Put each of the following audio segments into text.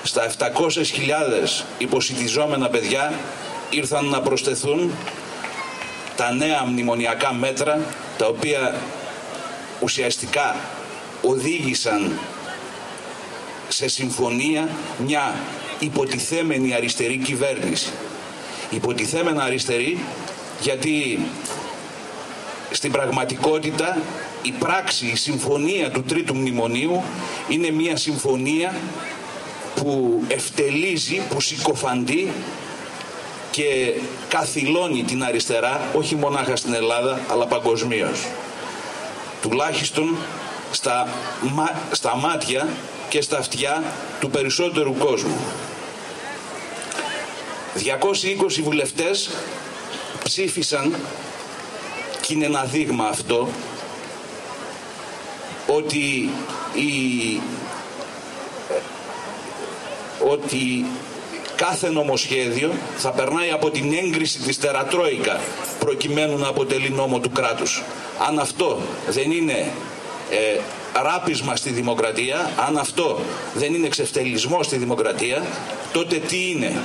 στα 700.000 υποσιτιζόμενα παιδιά ήρθαν να προσθεθούν τα νέα μνημονιακά μέτρα, τα οποία ουσιαστικά οδήγησαν σε συμφωνία μια υποτιθέμενη αριστερή κυβέρνηση. Υποτιθέμενα αριστερή γιατί στην πραγματικότητα η πράξη, η συμφωνία του Τρίτου Μνημονίου είναι μια συμφωνία που ευτελίζει, που συκοφαντεί και καθυλώνει την αριστερά, όχι μονάχα στην Ελλάδα αλλά παγκοσμίως. Τουλάχιστον στα μάτια και στα αυτιά του περισσότερου κόσμου. 220 βουλευτές ψήφισαν, και είναι ένα δείγμα αυτό, ότι κάθε νομοσχέδιο θα περνάει από την έγκριση της τερατρόικα προκειμένου να αποτελεί νόμο του κράτους. Αν αυτό δεν είναι ράπισμα στη δημοκρατία, αν αυτό δεν είναι εξευτελισμό στη δημοκρατία, τότε τι είναι?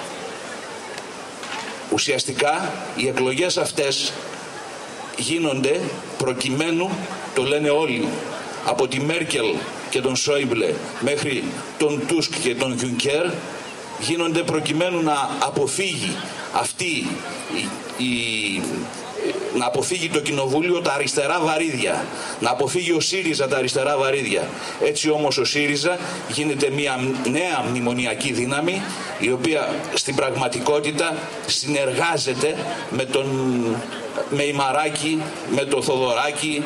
Ουσιαστικά οι εκλογές αυτές γίνονται προκειμένου, το λένε όλοι, από τη Μέρκελ και τον Σόιμπλε μέχρι τον Τούσκ και τον Γιουνκέρ, γίνονται προκειμένου να αποφύγει να αποφύγει το κοινοβούλιο τα αριστερά βαρύδια, να αποφύγει ο ΣΥΡΙΖΑ τα αριστερά βαρύδια. Έτσι όμως ο ΣΥΡΙΖΑ γίνεται μια νέα μνημονιακή δύναμη, η οποία στην πραγματικότητα συνεργάζεται με Ημαράκη, με το Θοδωράκη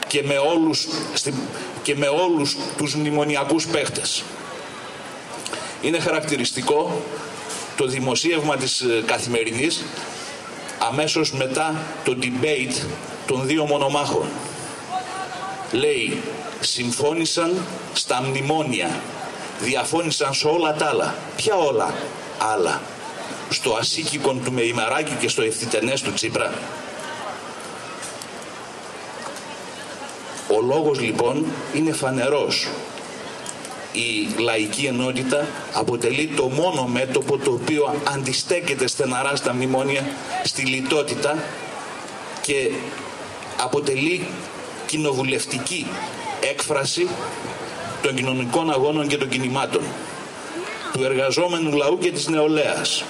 και με όλους τους μνημονιακούς παίχτες. Είναι χαρακτηριστικό το δημοσίευμα της Καθημερινής αμέσως μετά το debate των δύο μονομάχων. Λέει, συμφώνησαν στα μνημόνια, διαφώνησαν σε όλα τα άλλα. Ποια όλα άλλα? Στο ασίκικον του Μεϊμαράκη και στο ευθυτενές του Τσίπρα. Ο λόγος λοιπόν είναι φανερός. Η λαϊκή ενότητα αποτελεί το μόνο μέτωπο το οποίο αντιστέκεται στεναρά στα μνημόνια, στη λιτότητα, και αποτελεί κοινοβουλευτική έκφραση των κοινωνικών αγώνων και των κινημάτων, του εργαζόμενου λαού και της νεολαίας.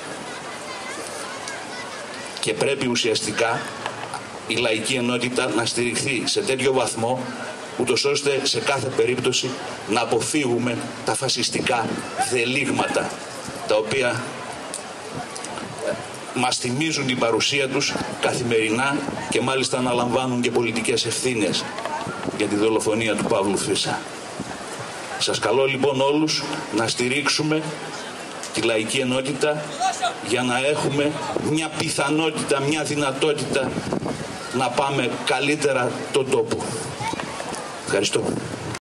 Και πρέπει ουσιαστικά η λαϊκή ενότητα να στηριχθεί σε τέτοιο βαθμό, ούτως ώστε σε κάθε περίπτωση να αποφύγουμε τα φασιστικά δελίγματα, τα οποία μας θυμίζουν την παρουσία τους καθημερινά και μάλιστα αναλαμβάνουν και πολιτικές ευθύνες για τη δολοφονία του Παύλου Φίσα. Σας καλώ λοιπόν όλους να στηρίξουμε τη λαϊκή ενότητα για να έχουμε μια πιθανότητα, μια δυνατότητα να πάμε καλύτερα τον τόπο. Ευχαριστώ.